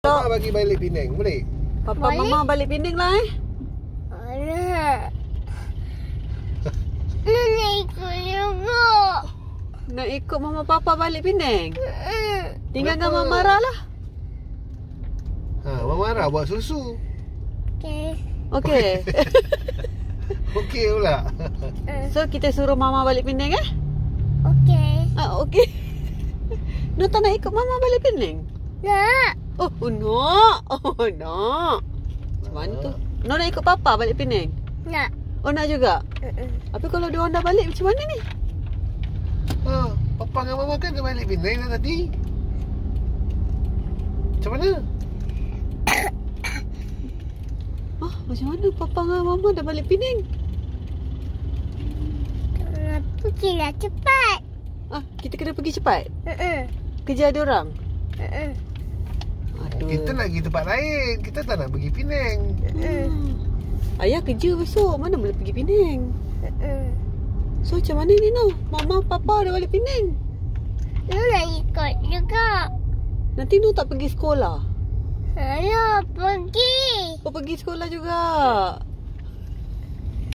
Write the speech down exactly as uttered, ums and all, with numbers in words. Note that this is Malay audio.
Papa bagi balik Penang, boleh? Papa Boleh. Mama balik Penang lah eh. Alah. Nak ikut juga. Nak ikut Mama Papa balik Penang. Mm. Tinggalkan Kenapa? Mama marah lah. Ha, Mama marah buat susu. Okay. Okey. Okey pula. So kita suruh Mama balik Penang eh? Okay. Ah, okey. Nak tak nak ikut Mama balik Penang? Nak. Oh, oh nak. Oh, nak. Macam mana tu? Nak nak ikut Papa balik Penang? Nak. Oh, nak juga? Mm-mm. Tapi kalau dia orang dah balik macam mana ni? Ha, Papa dengan Mama kan dah balik Penang dah tadi. Macam mana? Ah, macam mana Papa dengan Mama dah balik Penang? Uh, Pergilah cepat. Ah, kita kena pergi cepat. Mm-mm. Kejar dia orang. Mm-mm. Aduh. Kita nak pergi tempat lain. Kita tak nak pergi Penang. Mm-mm. Ayah kerja besok. Mana boleh pergi Penang? Mm-mm. So macam mana ni Noh? Mama, Papa dah balik Penang. Lu nak ikut juga. Nanti Noh tak pergi sekolah. Ayo pergi. Oh, pergi sekolah juga.